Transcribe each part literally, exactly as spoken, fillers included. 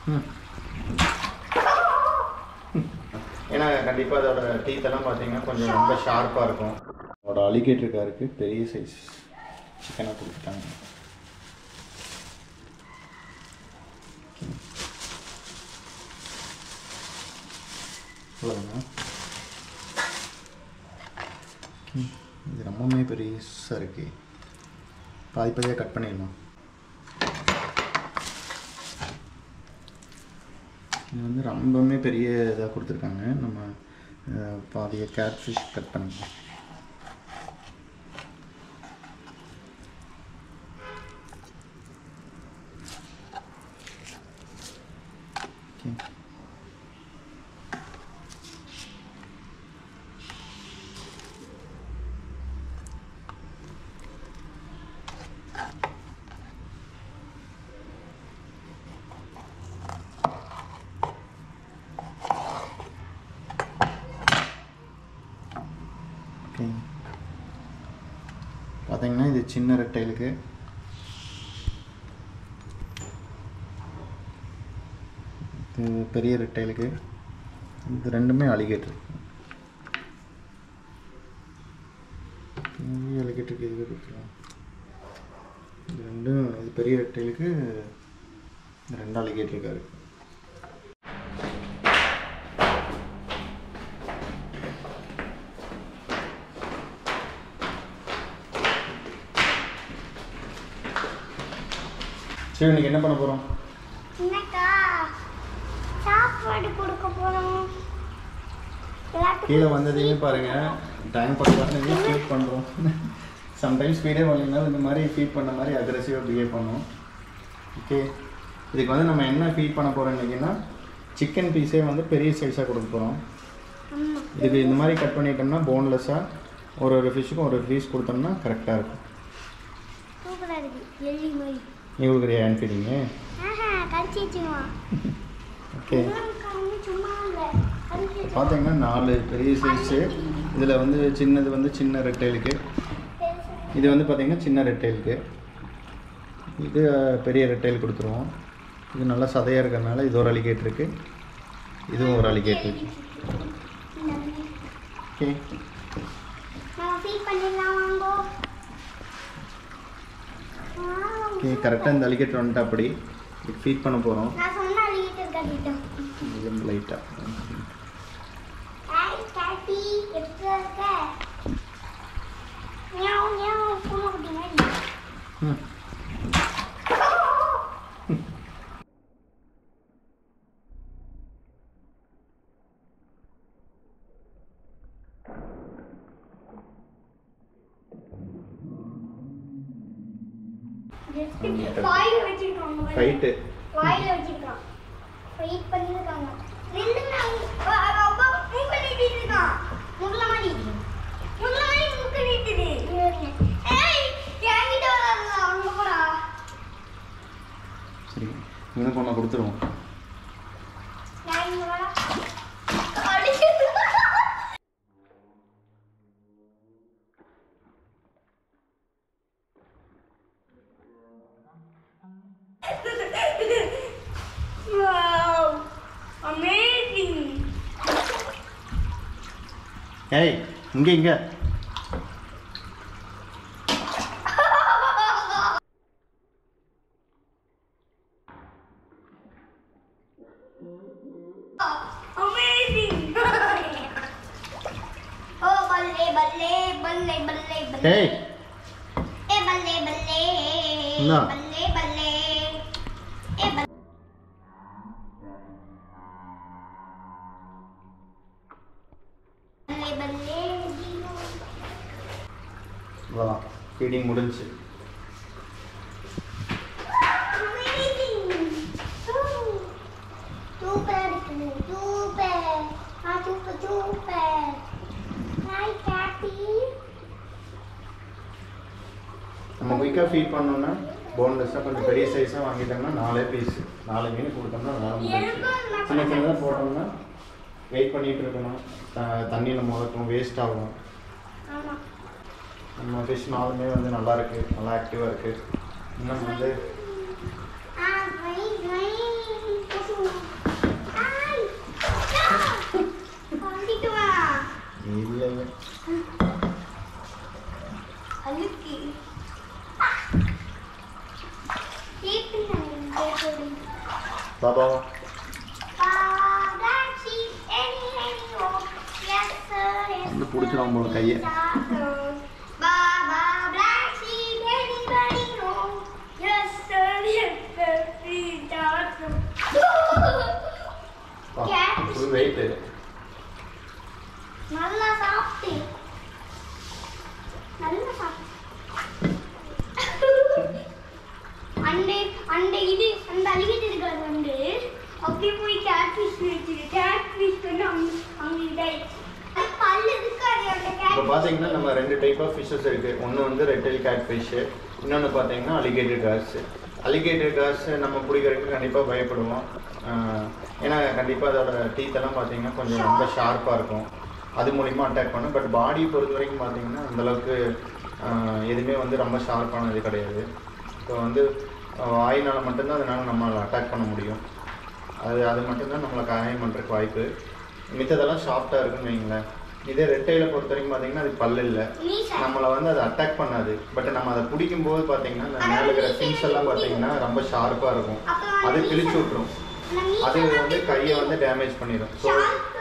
ஏன்னா கண்டிப்பாக அதோட டீத்தெல்லாம் பார்த்தீங்கன்னா கொஞ்சம் ரொம்ப ஷார்ப்பாக இருக்கும். அதோட அலிகேட்டர் காருக்கு பெரிய சைஸ் சிக்கனாக கொடுத்துட்டாங்க. அவ்வளோதாங்க. இது ரொம்பவுமே பெருசாக இருக்குது. பாதி பாதியாக கட் பண்ணிடணும். இது வந்து ரொம்பவுமே பெரிய இதாக கொடுத்துருக்காங்க. நம்ம பாதியை கேட் ஃபிஷ் கட் பண்ணிக்கலாம். பார்த்தீங்கன்னா இது சின்ன ரெட்டைலுக்கு, இது பெரிய ரெட்டைலுக்கு, இது ரெண்டுமே அலிகேட்டர். பெரிய அலிகேட்டருக்கு இதுவே கொடுத்துருவோம். இது ரெண்டும், இது பெரிய ரெட்டைலுக்கு ரெண்டு அலிகேட்டருக்காரு. சரி, இன்னைக்கு என்ன பண்ண போகிறோம்? சாப்பாடு கொடுக்க போகிறோம். கீழே வந்ததையும் பாருங்கள், டைம் பார்த்து ஃபீட் பண்ணுறோம். சம்டைம்ஸ் ஃபீடே வரலைனாலும் இந்த மாதிரி ஃபீட் பண்ண மாதிரி அக்ரெசிவாக பிஹேவ் பண்ணுவோம். ஓகே, இதுக்கு வந்து நம்ம என்ன ஃபீட் பண்ண போகிறோம் இன்றைக்கின்னா, சிக்கன் பீஸே வந்து பெரிய சைஸாக கொடுக்க போகிறோம். இதுக்கு இந்த மாதிரி கட் பண்ணிட்டோம்னா போன்லெஸ்ஸாக ஒரு ஒரு ஃபிஷ்ஷுக்கும் ஒரு பீஸ் கொடுத்தோம்னா கரெக்டாக இருக்கும். நீ கொடுக்குறியா ஹேண்ட் ஃபீடிங்கு? ஓகே, பார்த்தீங்கன்னா நாலு பெரிய சைஸு. இதில் வந்து சின்னது வந்து சின்ன ரெட்டைலுக்கு, இது வந்து பார்த்திங்கன்னா சின்ன ரெட்டைலுக்கு, இது பெரிய ரெட்டைல் கொடுத்துருவோம். இது நல்லா சதையாக இருக்கிறதுனால இது ஒரு அலிகேட்டருக்கு, இதுவும் ஒரு அலிகேட்டருக்கு. ஓகே, ஓகே, கரெக்டாக இந்த அலிகேட்டர் வந்துட்டு அப்படி ஃபீட் பண்ண போகிறோம். லைட்டாக ஃபைட்டு வாயில வச்சிருக்கான். ஃபைட் பண்ணிருக்காங்க. நில்லுங்க. அப்பா மூக்க நீட்டிட்டு இருக்கான். முள்ள மாதிரி. முள்ள மாதிரி மூக்க நீட்டுது. ஏய், கேங்கிட்ட வராங்க. அங்க போடா. சரி, இன்னும் கொண்டு கொடுத்துருவோம். நான் இங்க வரா. அடிச்சு. Wow, amazing. ஏய், இங்கே இங்கே amazing. Oh, balle balle balle balle balle. ஏய், Eh balle balle. No. Balle balle. Eh balle. வா, ஃபீடிங் முடிஞ்சு. நம்ம குயிக்காக ஃபீட் பண்ணோம்னா போன்லெஸ்ஸாக கொஞ்சம் பெரிய சைஸாக வாங்கிட்டோம்னா நாலே பீஸ் நாலு மீன் கொடுத்தோம்னா நாலு முடிச்சு. சின்ன சின்னதாக போட்டோம்னா வெயிட் பண்ணிகிட்டு இருக்கணும், தண்ணியில் முதக்கும் வேஸ்ட் ஆகும். நம்ம ஃபிஷ் நாலுமே வந்து நல்லா இருக்குது, நல்லா ஆக்டிவாக இருக்குது. இன்னும் வந்து பாபா வந்து பிடிச்சிடும் போல கையை. வெயிட் நல்லா சாப்பிட்டு நல்லா சாப்பிட்டு அண்டே அண்டே இது அந்த அலிகேட்டர் கார் வந்து அப்படியே போய் கேட் ஃபிஷ் வச்சிருக்கு. கேட் ஃபிஷ் வந்து அங்க அங்க இதாயிடுச்சு. அது பல்லு இருக்காது அந்த கேட். இப்போ பார்த்தீங்கன்னா நம்ம ரெண்டு டைப் ஆஃப் ஃபிஷ்ஷஸ் இருக்குது. ஒன்று வந்து ரெட் டெயில் கேட் ஃபிஷ்ஷு, இன்னொன்று பார்த்தீங்கன்னா அலிகேட்டர் கார்ஸ். அலிகேட்டர் கார்ஸ் நம்ம பிடிக்கிறதுக்கு கண்டிப்பாக பயப்படுவோம். ஏன்னா கண்டிப்பாக அதோட டீத்தெல்லாம் பார்த்தீங்கன்னா கொஞ்சம் ரொம்ப ஷார்ப்பாக இருக்கும். அது மூலிமா அட்டாக் பண்ணும். பட் பாடியை பொறுத்த வரைக்கும் பார்த்தீங்கன்னா அந்தளவுக்கு எதுவுமே வந்து ரொம்ப ஷார்ப்பானது கிடையாது. இப்போ வந்து வாயினால் மட்டும்தான் அதனால் நம்மளை அட்டாக் பண்ண முடியும். அது அது மட்டும்தான் நம்மளை காயம் பண்ணுறதுக்கு வாய்ப்பு. மித்ததெல்லாம் சாஃப்டாக இருக்குன்னு வைங்களேன். இதே ரெட்டையில் பொறுத்த வரைக்கும் பார்த்தீங்கன்னா அது பல்லு இல்லை, நம்மளை வந்து அதை அட்டாக் பண்ணாது. பட் நம்ம அதை பிடிக்கும்போது பார்த்தீங்கன்னா அந்த மேலே இருக்கிற ஃபின்ஸ் எல்லாம் பார்த்தீங்கன்னா ரொம்ப ஷார்ப்பாக இருக்கும். அது கிழிச்சு விட்ரும். அது வந்து கையை வந்து டேமேஜ் பண்ணிடும். ஸோ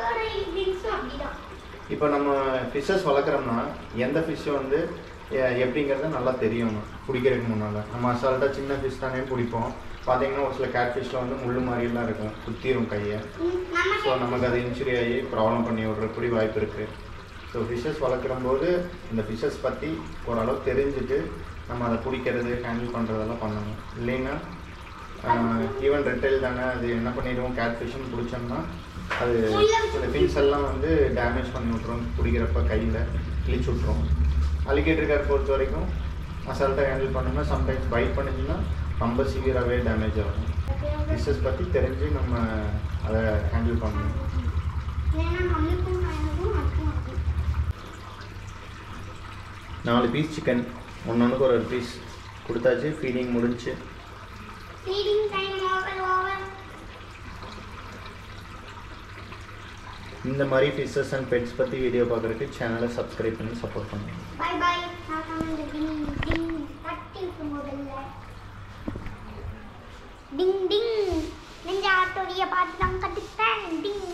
இப்போ நம்ம ஃபிஷ்ஷஸ் வளர்க்குறோம்னா எந்த ஃபிஷ்ஷு வந்து எப்படிங்கிறத நல்லா தெரியணும் பிடிக்கிறதுக்கு முன்னால். நம்ம அசால்ட்டாக சின்ன ஃபிஷ் தானே பிடிப்போம். பார்த்தீங்கன்னா ஒரு சில கேட் ஃபிஷ்ஷில் வந்து முள்ளு மாதிரிலாம் இருக்கும், குத்திரும் கையை. ஸோ நமக்கு அது இன்ஜுரி ஆகி ப்ராப்ளம் பண்ணி விட்றக்கூடிய வாய்ப்பு இருக்குது. ஸோ ஃபிஷ்ஷஸ் வளர்க்குறம்போது இந்த ஃபிஷ்ஷஸ் பற்றி ஓரளவு தெரிஞ்சுட்டு நம்ம அதை பிடிக்கிறது ஹேண்டில் பண்ணுறதெல்லாம் பண்ணணும். இல்லைன்னா ஈவன் ரெட்டைல் தானே அது என்ன பண்ணிடுவோம், கேட் ஃபிஷ்ஷுன்னு பிடிச்சோம்னா அது அந்த ஃபின்ஸ் எல்லாம் வந்து டேமேஜ் பண்ணி விட்ரும். பிடிக்கிறப்ப கையில் கிழிச்சு விட்ரும். அலிகேட்டர் கார் பொறுத்த வரைக்கும் அசால்ட்டாக ஹேண்டில் பண்ணோம்னா சம்டைம்ஸ் பைட் பண்ணிச்சுன்னா ரொம்ப சிவியராகவே டேமேஜ் ஆகும். ஃபிஷ்ஷஸ் பற்றி தெரிஞ்சு நம்ம அதை ஹேண்டில் பண்ணணும். நாலு பீஸ் சிக்கன் ஒன்று ஒன்றுக்கு ஒரு ஒரு பீஸ் கொடுத்தாச்சு. ஃபீடிங் முடிஞ்சு. இந்த மாதிரி ஃபிஷஸ் அண்ட் பெட்ஸ் பற்றி வீடியோ பார்க்குறதுக்கு சேனலை சப்ஸ்கிரைப் பண்ணி சப்போர்ட் பண்ணுங்கள். Bye bye. நான் கமெண்ட் டிங் டிங் தட்டி முதல்ல டிங் டிங் நெஞ்ச ஆட்டோரிய பாட்டு தான் கட்டிட்டேன். டிங்